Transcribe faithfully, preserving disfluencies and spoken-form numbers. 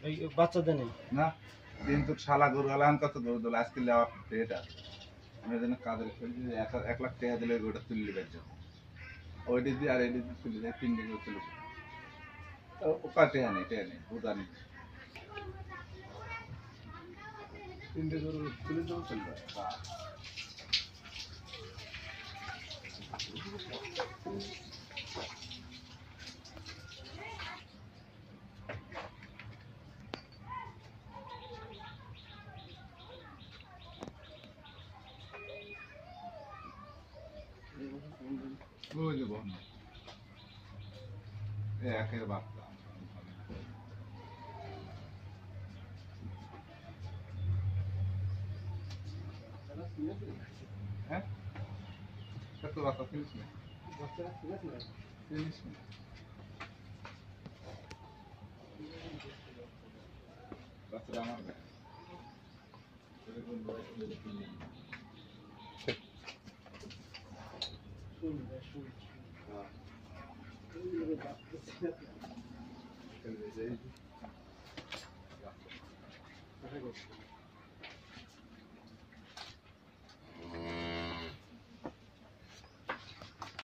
এই বাচ্চাদের নেই না দিন তো শালা গরু আলান কত গরু দল আজকে লেওয়া এটা আমি যেন কাদের এক এক লাখ টাকা দিলে গরুটা তুললি বের জন্য ওইটি দিয়ে আর এটি দিয়ে তুলে দেয় তিন দিন তুলে ওকা টেহা নেই টেহা নেই বুধা নেই তিনটে গরু তুলে দেবো চলবে ওই যে বহন একের বাচ্চা হ্যাঁ কত বাচ্চা চিনিস না চিনিস না বাচ্চাটা আমার গায়ে হ্যাঁ